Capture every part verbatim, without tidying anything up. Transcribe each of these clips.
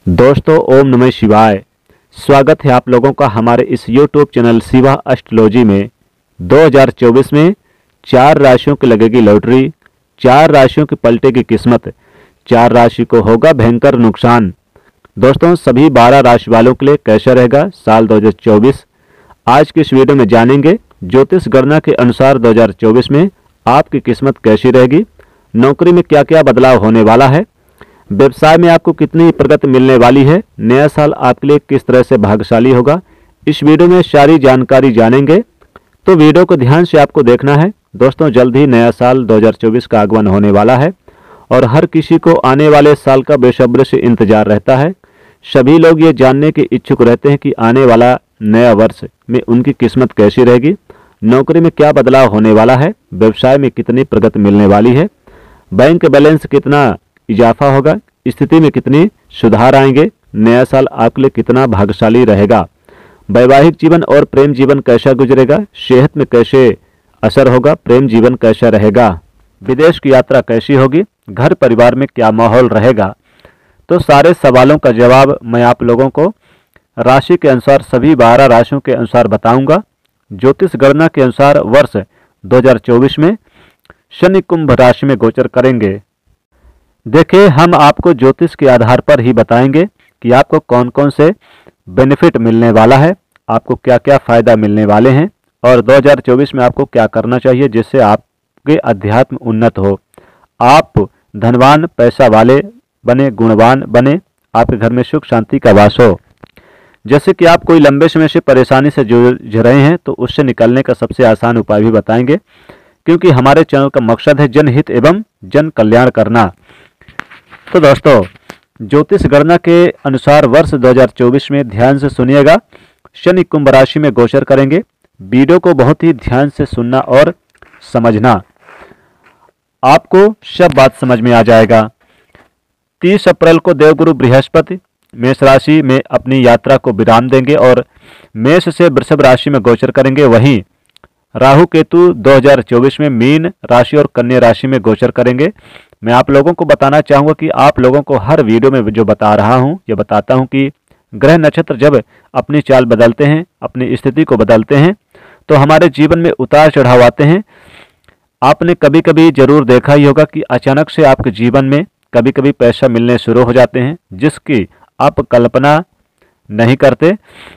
दोस्तों ओम नमः शिवाय। स्वागत है आप लोगों का हमारे इस यूट्यूब चैनल शिवा एस्ट्रोलॉजी में। दो हज़ार चौबीस में चार राशियों की लगेगी लॉटरी, चार राशियों की पलटेगी किस्मत, चार राशि को होगा भयंकर नुकसान। दोस्तों सभी बारह राशि वालों के लिए कैसा रहेगा साल दो हज़ार चौबीस, आज की इस वीडियो में जानेंगे। ज्योतिष गणना के अनुसार दो हज़ार चौबीस में आपकी किस्मत कैसी रहेगी, नौकरी में क्या क्या बदलाव होने वाला है, व्यवसाय में आपको कितनी प्रगति मिलने वाली है, नया साल आपके लिए किस तरह से भाग्यशाली होगा, इस वीडियो में सारी जानकारी जानेंगे। तो वीडियो को ध्यान से आपको देखना है। दोस्तों जल्द ही नया साल दो हज़ार चौबीस का आगमन होने वाला है और हर किसी को आने वाले साल का बेसब्री से इंतजार रहता है। सभी लोग ये जानने के इच्छुक रहते हैं कि आने वाला नया वर्ष में उनकी किस्मत कैसी रहेगी, नौकरी में क्या बदलाव होने वाला है, व्यवसाय में कितनी प्रगति मिलने वाली है, बैंक बैलेंस कितना इजाफा होगा, स्थिति में कितनी सुधार आएंगे, नया साल आपके लिए कितना भाग्यशाली रहेगा, वैवाहिक जीवन और प्रेम जीवन कैसा गुजरेगा, सेहत में कैसे असर होगा, प्रेम जीवन कैसा रहेगा, विदेश की यात्रा कैसी होगी, घर परिवार में क्या माहौल रहेगा। तो सारे सवालों का जवाब मैं आप लोगों को राशि के अनुसार सभी बारह राशियों के अनुसार बताऊंगा। ज्योतिष गणना के अनुसार वर्ष दो हज़ार चौबीस में शनि कुंभ राशि में गोचर करेंगे। देखिए हम आपको ज्योतिष के आधार पर ही बताएंगे कि आपको कौन कौन से बेनिफिट मिलने वाला है, आपको क्या क्या फायदा मिलने वाले हैं और दो हज़ार चौबीस में आपको क्या करना चाहिए जिससे आपके अध्यात्म उन्नत हो, आप धनवान पैसा वाले बने, गुणवान बने, आपके घर में सुख शांति का वास हो। जैसे कि आप कोई लंबे समय से परेशानी से जूझ रहे हैं तो उससे निकलने का सबसे आसान उपाय भी बताएंगे, क्योंकि हमारे चैनल का मकसद है जनहित एवं जन कल्याण करना। तो दोस्तों ज्योतिष गणना के अनुसार वर्ष दो हज़ार चौबीस में ध्यान से सुनिएगा, शनि कुंभ राशि में गोचर करेंगे। वीडियो को बहुत ही ध्यान से सुनना और समझना, आपको सब बात समझ में आ जाएगा। तीस अप्रैल को देवगुरु बृहस्पति मेष राशि में अपनी यात्रा को विराम देंगे और मेष से वृषभ राशि में गोचर करेंगे। वहीं राहु केतु दो हज़ार चौबीस में मीन राशि और कन्या राशि में गोचर करेंगे। मैं आप लोगों को बताना चाहूँगा कि आप लोगों को हर वीडियो में जो बता रहा हूँ ये बताता हूँ कि ग्रह नक्षत्र जब अपनी चाल बदलते हैं, अपनी स्थिति को बदलते हैं, तो हमारे जीवन में उतार चढ़ाव आते हैं। आपने कभी कभी जरूर देखा ही होगा कि अचानक से आपके जीवन में कभी कभी पैसा मिलने शुरू हो जाते हैं जिसकी आप कल्पना नहीं करते,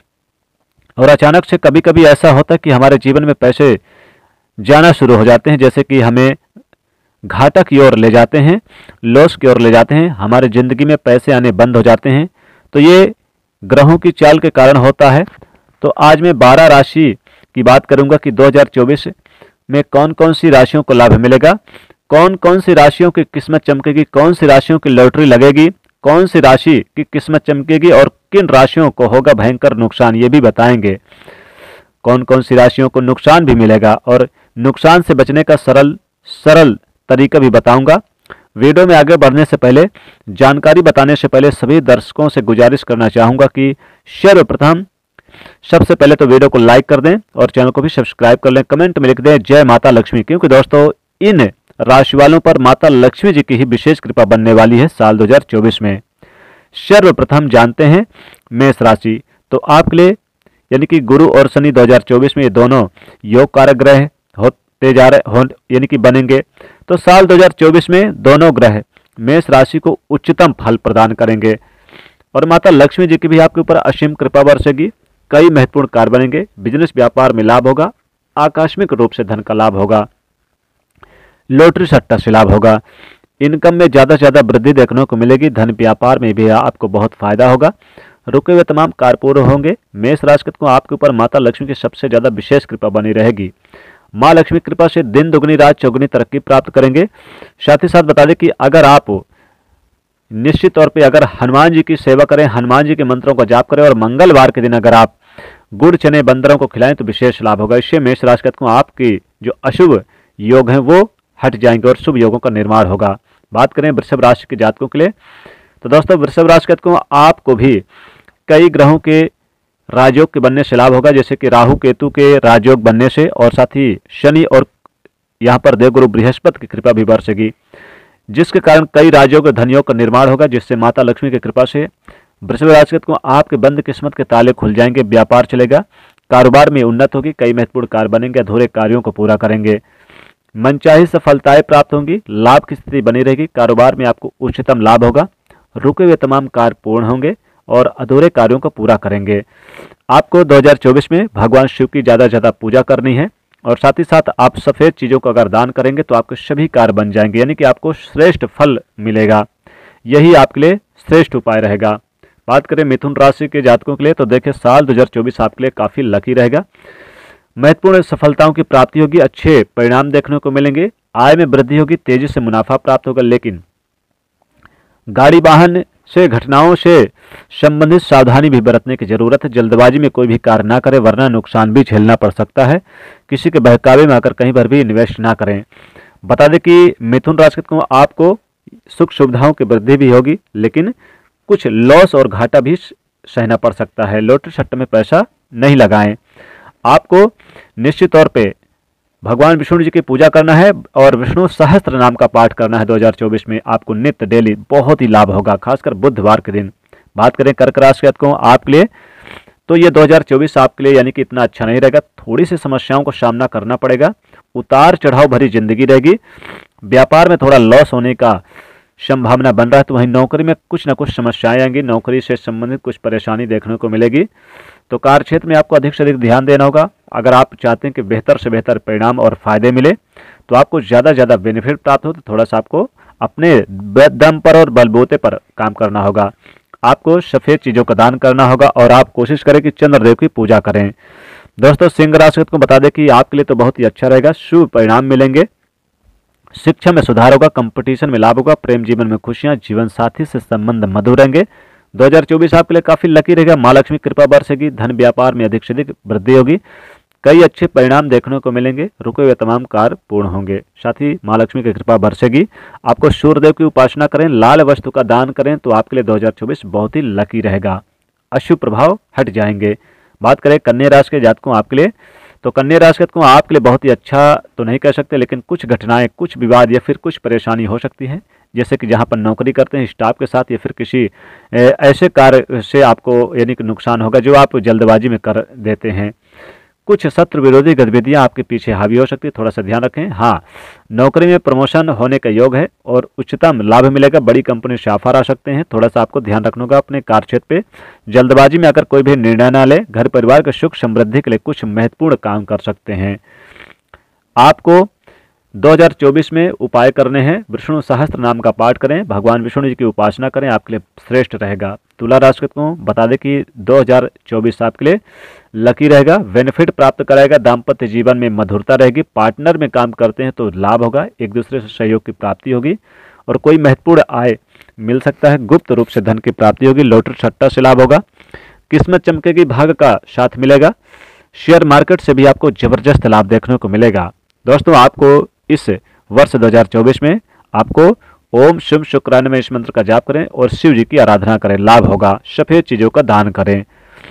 और अचानक से कभी कभी ऐसा होता है कि हमारे जीवन में पैसे जाना शुरू हो जाते हैं, जैसे कि हमें घाटा की ओर ले जाते हैं, लॉस की ओर ले जाते हैं, हमारे ज़िंदगी में पैसे आने बंद हो जाते हैं। तो ये ग्रहों की चाल के कारण होता है। तो आज मैं बारह राशि की बात करूंगा कि दो हज़ार चौबीस में कौन कौन सी राशियों को लाभ मिलेगा, कौन कौन सी राशियों की किस्मत चमकेगी, कौन सी राशियों की लॉटरी लगेगी, कौन सी राशि की किस्मत चमकेगी और किन राशियों को होगा भयंकर नुकसान, ये भी बताएंगे। कौन कौन सी राशियों को नुकसान भी मिलेगा और नुकसान से बचने का सरल सरल तरीका भी बताऊंगा। वीडियो में आगे बढ़ने से पहले, जानकारी बताने से पहले सभी दर्शकों से गुजारिश करना चाहूंगा कि सर्वप्रथम सबसे पहले तो वीडियो को लाइक कर दें और चैनल को भी सब्सक्राइब कर लें, कमेंट में लिख दें जय माता लक्ष्मी, क्योंकि दोस्तों इन राशि वालों पर माता लक्ष्मी जी की ही विशेष कृपा बनने वाली है साल दो हज़ार चौबीस में। सर्वप्रथम जानते हैं मेष राशि। तो आपके लिए यानी कि गुरु और शनि दो हज़ार चौबीस में ये दोनों योग कारक ग्रह होते जा रहे हो यानी कि बनेंगे। तो साल दो हज़ार चौबीस में दोनों ग्रह मेष राशि को उच्चतम फल प्रदान करेंगे और माता लक्ष्मी जी की भी आपके ऊपर असीम कृपा बरसेगी। कई महत्वपूर्ण कार्य बनेंगे, बिजनेस व्यापार में लाभ होगा, आकस्मिक रूप से धन का लाभ होगा, लॉटरी सट्टा से लाभ होगा, इनकम में ज़्यादा से ज़्यादा वृद्धि देखने को मिलेगी, धन व्यापार में भी आपको बहुत फायदा होगा, रुके हुए तमाम कार्य पूरे होंगे। मेष राशि को आपके ऊपर माता लक्ष्मी की सबसे ज़्यादा विशेष कृपा बनी रहेगी। माँ लक्ष्मी की कृपा से दिन दुगनी रात चौगुनी तरक्की प्राप्त करेंगे। साथ ही साथ बता दें कि अगर आप निश्चित तौर पे अगर हनुमान जी की सेवा करें, हनुमान जी के मंत्रों का जाप करें और मंगलवार के दिन अगर आप गुड़ चने बंदरों को खिलाएं तो विशेष लाभ होगा। इससे मेष राशि को आपकी जो अशुभ योग हैं वो हट जाएंगे और शुभ योगों का निर्माण होगा। बात करें वृषभ राशि के जातकों के लिए, तो दोस्तों वृषभ राशि को आपको भी कई ग्रहों के राजयोग के बनने से लाभ होगा, जैसे कि राहु केतु के राजयोग बनने से, और साथ ही शनि और यहाँ पर देवगुरु बृहस्पति की कृपा भी बरसेगी, जिसके कारण कई राजयोग धनयोग का निर्माण होगा, जिससे माता लक्ष्मी की कृपा से वृषभ राशि को आपके बंद किस्मत के ताले खुल जाएंगे, व्यापार चलेगा, कारोबार में उन्नत होगी, कई महत्वपूर्ण कार्य बनेंगे, अधूरे कार्यों को पूरा करेंगे, मनचाही सफलताएं प्राप्त होंगी, लाभ की स्थिति बनी रहेगी, कारोबार में आपको उच्चतम लाभ होगा, रुके हुए तमाम कार्य पूर्ण होंगे और अधूरे कार्यों को पूरा करेंगे। आपको दो हज़ार चौबीस में भगवान शिव की ज़्यादा ज़्यादा पूजा करनी है और साथ ही साथ आप सफ़ेद चीज़ों का अगर दान करेंगे तो आपके सभी कार्य बन जाएंगे, यानी कि आपको श्रेष्ठ फल मिलेगा। यही आपके लिए श्रेष्ठ उपाय रहेगा। बात करें मिथुन राशि के जातकों के लिए तो देखिए साल दो हज़ार चौबीस आपके लिए काफ़ी लकी रहेगा। महत्वपूर्ण सफलताओं की प्राप्ति होगी, अच्छे परिणाम देखने को मिलेंगे, आय में वृद्धि होगी, तेजी से मुनाफा प्राप्त होगा, लेकिन गाड़ी वाहन से घटनाओं से संबंधित सावधानी भी बरतने की जरूरत है। जल्दबाजी में कोई भी कार्य ना करें वरना नुकसान भी झेलना पड़ सकता है। किसी के बहकावे में आकर कहीं पर भी इन्वेस्ट ना करें। बता दें कि मिथुन राशि को आपको सुख सुविधाओं की वृद्धि भी होगी, लेकिन कुछ लॉस और घाटा भी सहना पड़ सकता है। लॉटरी सट्टे में पैसा नहीं लगाएं। आपको निश्चित तौर पे भगवान विष्णु जी की पूजा करना है और विष्णु सहस्त्र नाम का पाठ करना है। दो हज़ार चौबीस में आपको नित्य डेली बहुत ही लाभ होगा, खासकर बुधवार के दिन। बात करें कर्क राशि को आपके लिए तो ये दो हज़ार चौबीस आपके लिए यानी कि इतना अच्छा नहीं रहेगा। थोड़ी सी समस्याओं का सामना करना पड़ेगा, उतार चढ़ाव भरी जिंदगी रहेगी, व्यापार में थोड़ा लॉस होने का संभावना बन रहा है। तो वहीं नौकरी में कुछ ना कुछ समस्याएं आएंगी, नौकरी से संबंधित कुछ परेशानी देखने को मिलेगी। तो कार्य क्षेत्र में आपको अधिक से अधिक ध्यान देना होगा। अगर आप चाहते हैं कि बेहतर से बेहतर परिणाम और फायदे मिले तो आपको ज़्यादा से ज़्यादा बेनिफिट प्राप्त हो, तो थोड़ा सा आपको अपने दम पर और बलबूते पर काम करना होगा। आपको सफ़ेद चीज़ों का दान करना होगा और आप कोशिश करें कि चंद्रदेव की पूजा करें। दोस्तों सिंह राशि को बता दें कि आपके लिए तो बहुत ही अच्छा रहेगा, शुभ परिणाम मिलेंगे, शिक्षा में सुधार होगा, कंपटीशन में लाभ होगा, प्रेम जीवन में खुशियां, जीवन साथी से संबंध मधुर रहेंगे। दो हज़ार चौबीस आपके लिए काफी लकी रहेगा। माँ लक्ष्मी कृपा बरसेगी, धन व्यापार में अधिक से अधिक वृद्धि होगी, कई अच्छे परिणाम देखने को मिलेंगे, रुके हुए तमाम कार्य पूर्ण होंगे। साथ ही माँ लक्ष्मी की कृपा बरसेगी। आपको सूर्यदेव की उपासना करें, लाल वस्तु का दान करें तो आपके लिए दो हज़ार चौबीस बहुत ही लकी रहेगा, अशुभ प्रभाव हट जाएंगे। बात करें कन्या राशि के जातकों आपके लिए तो कन्या राशि को आपके लिए बहुत ही अच्छा तो नहीं कह सकते, लेकिन कुछ घटनाएं, कुछ विवाद या फिर कुछ परेशानी हो सकती है, जैसे कि जहां पर नौकरी करते हैं स्टाफ के साथ या फिर किसी ऐसे कार्य से आपको यानी कि नुकसान होगा जो आप जल्दबाजी में कर देते हैं। कुछ शत्रु विरोधी गतिविधियां आपके पीछे हावी हो सकती है, थोड़ा सा ध्यान रखें। हाँ, नौकरी में प्रमोशन होने का योग है और उच्चतम लाभ मिलेगा, बड़ी कंपनी से ऑफर आ सकते हैं, थोड़ा सा आपको ध्यान रखना होगा अपने कार्य क्षेत्र पे। जल्दबाजी में आकर कोई भी निर्णय ना ले, घर परिवार के सुख समृद्धि के लिए कुछ महत्वपूर्ण काम कर सकते हैं। आपको दो हज़ार चौबीस में उपाय करने हैं, विष्णु सहस्त्र नाम का पाठ करें, भगवान विष्णु जी की उपासना करें, आपके लिए श्रेष्ठ रहेगा। तुला राशि को बता दें कि दो हज़ार चौबीस आपके लिए लकी रहेगा, बेनिफिट प्राप्त कराएगा, दाम्पत्य जीवन में मधुरता रहेगी, पार्टनर में काम करते हैं तो लाभ होगा, एक दूसरे से सहयोग की प्राप्ति होगी और कोई महत्वपूर्ण आय मिल सकता है, गुप्त रूप से धन की प्राप्ति होगी, लॉटरी सट्टा से लाभ होगा, किस्मत चमकेगी, भाग्य का साथ मिलेगा, शेयर मार्केट से भी आपको जबरदस्त लाभ देखने को मिलेगा। दोस्तों आपको इस वर्ष दो हज़ार चौबीस में आपको ओम शिव शुक्रान्वय में इस मंत्र का जाप करें और शिव जी की आराधना करें, लाभ होगा, सफेद चीजों का दान करें।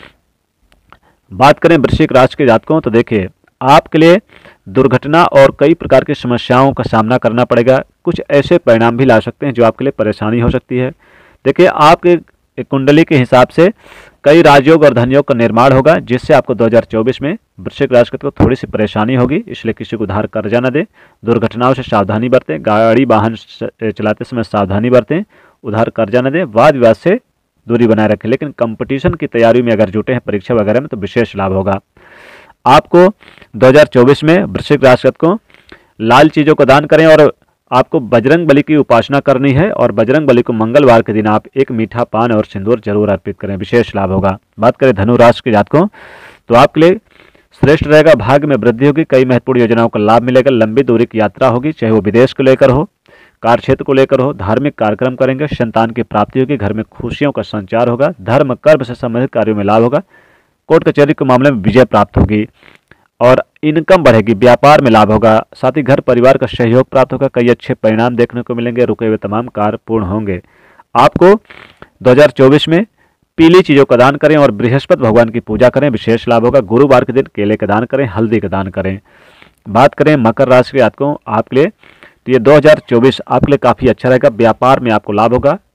बात करें वृश्चिक राशि के जातकों तो देखिए आपके लिए दुर्घटना और कई प्रकार की समस्याओं का सामना करना पड़ेगा, कुछ ऐसे परिणाम भी ला सकते हैं जो आपके लिए परेशानी हो सकती है। देखिए आपके कुंडली के हिसाब से कई राजयोग और धनयोग का निर्माण होगा, जिससे आपको दो हज़ार चौबीस में वृश्चिक राशि को थोड़ी सी परेशानी होगी, इसलिए किसी को उधार कर्जा न दें, दुर्घटनाओं से सावधानी बरतें, गाड़ी वाहन चलाते समय सावधानी बरतें, उधार कर्जा न दें, वाद विवाद से दूरी बनाए रखें। लेकिन कंपटीशन की तैयारी में अगर जुटे हैं परीक्षा वगैरह में तो विशेष लाभ होगा। आपको दो हज़ार चौबीस में वृश्चिक राशि को लाल चीज़ों को दान करें और आपको बजरंग बली की उपासना करनी है और बजरंग बली को मंगलवार के दिन आप एक मीठा पान और सिंदूर जरूर अर्पित करें, विशेष लाभ होगा। बात करें धनु राशि के जातकों तो आपके लिए श्रेष्ठ रहेगा, भाग्य में वृद्धि होगी, कई महत्वपूर्ण योजनाओं का लाभ मिलेगा, लंबी दूरी की यात्रा होगी, चाहे वो विदेश को लेकर हो, कार्य क्षेत्र को लेकर हो, धार्मिक कार्यक्रम करेंगे, संतान की प्राप्ति होगी, घर में खुशियों का संचार होगा, धर्म कर्म से संबंधित कार्यों में लाभ होगा, कोर्ट कचहरी के मामले में विजय प्राप्त होगी और इनकम बढ़ेगी, व्यापार में लाभ होगा, साथ ही घर परिवार का सहयोग प्राप्त होगा, कई अच्छे परिणाम देखने को मिलेंगे, रुके हुए तमाम कार्य पूर्ण होंगे। आपको दो हज़ार चौबीस में पीली चीज़ों का दान करें और बृहस्पति भगवान की पूजा करें, विशेष लाभ होगा, गुरुवार के दिन केले का दान करें, हल्दी का दान करें। बात करें मकर राशि के जातकों आपके लिए तो ये दो हज़ार चौबीस आपके लिए काफ़ी अच्छा रहेगा, व्यापार में आपको लाभ होगा,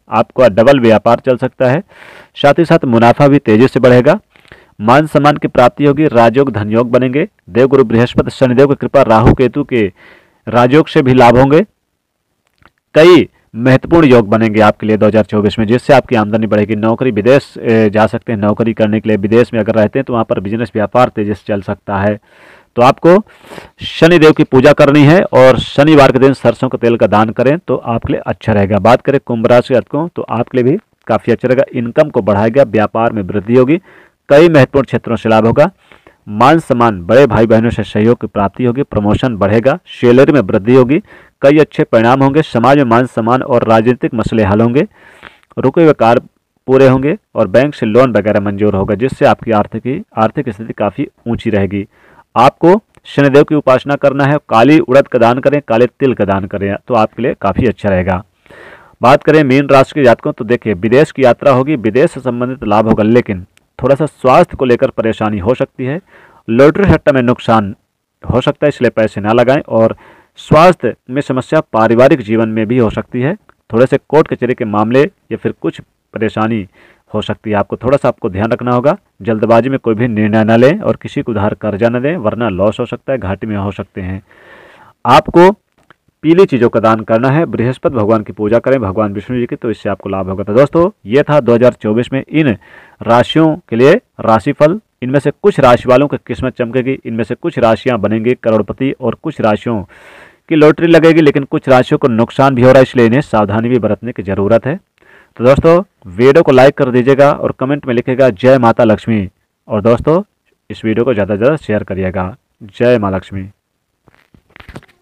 आपका डबल व्यापार चल सकता है। साथ ही साथ मुनाफा भी तेजी से बढ़ेगा। मान सम्मान की प्राप्ति होगी। राजयोग धनयोग बनेंगे। देवगुरु बृहस्पति शनिदेव की कृपा राहु केतु के राजयोग से भी लाभ होंगे। कई महत्वपूर्ण योग बनेंगे आपके लिए दो हज़ार चौबीस में, जिससे आपकी आमदनी बढ़ेगी। नौकरी विदेश जा सकते हैं नौकरी करने के लिए। विदेश में अगर रहते हैं तो वहाँ पर बिजनेस व्यापार तेजी से चल सकता है। तो आपको शनिदेव की पूजा करनी है और शनिवार के दिन सरसों के तेल का दान करें तो आपके लिए अच्छा रहेगा। बात करें कुंभ राशि जातकों तो आपके लिए भी काफ़ी अच्छा रहेगा। इनकम को बढ़ाएगा। व्यापार में वृद्धि होगी। कई महत्वपूर्ण क्षेत्रों से लाभ होगा। मान सम्मान, बड़े भाई बहनों से सहयोग की प्राप्ति होगी। प्रमोशन बढ़ेगा। सैलरी में वृद्धि होगी। कई अच्छे परिणाम होंगे। समाज में मान सम्मान और राजनीतिक मसले हल होंगे। रुके हुए कार्य पूरे होंगे और बैंक से लोन वगैरह मंजूर होगा, जिससे आपकी आर्थिक आर्थिक स्थिति काफ़ी ऊंची रहेगी। आपको शनिदेव की उपासना करना है। काली उड़द का दान करें, काले तिल का दान करें तो आपके लिए काफ़ी अच्छा रहेगा। बात करें मीन राशि के जातकों तो देखिए, विदेश की यात्रा होगी। विदेश से संबंधित लाभ होगा, लेकिन थोड़ा सा स्वास्थ्य को लेकर परेशानी हो सकती है। लॉटरी सट्टा में नुकसान हो सकता है, इसलिए पैसे ना लगाएं। और स्वास्थ्य में समस्या पारिवारिक जीवन में भी हो सकती है। थोड़े से कोर्ट कचहरी के मामले या फिर कुछ परेशानी हो सकती है। आपको थोड़ा सा आपको ध्यान रखना होगा। जल्दबाजी में कोई भी निर्णय न लें और किसी को उधार कर्जा न दें, वरना लॉस हो सकता है, घाटे में हो सकते हैं। आपको पीली चीज़ों का दान करना है। बृहस्पति भगवान की पूजा करें, भगवान विष्णु जी की, तो इससे आपको लाभ होगा। तो दोस्तों ये था दो हज़ार चौबीस में इन राशियों के लिए राशिफल। इनमें से कुछ राशि वालों की किस्मत चमकेगी, इनमें से कुछ राशियां बनेंगी करोड़पति और कुछ राशियों की लॉटरी लगेगी, लेकिन कुछ राशियों को नुकसान भी हो रहा है, इसलिए इन्हें सावधानी भी बरतने की जरूरत है। तो दोस्तों वीडियो को लाइक कर दीजिएगा और कमेंट में लिखिएगा जय माता लक्ष्मी। और दोस्तों इस वीडियो को ज़्यादा से ज़्यादा शेयर करिएगा। जय माँ लक्ष्मी।